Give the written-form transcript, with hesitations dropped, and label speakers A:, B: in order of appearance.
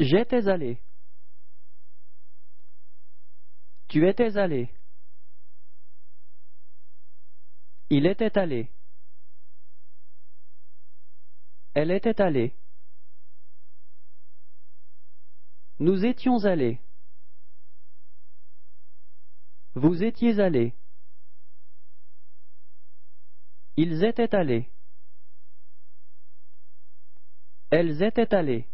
A: J'étais allé. Tu étais allé. Il était allé. Elle était allée. Nous étions allés. Vous étiez allés. Ils étaient allés. Elles étaient allées.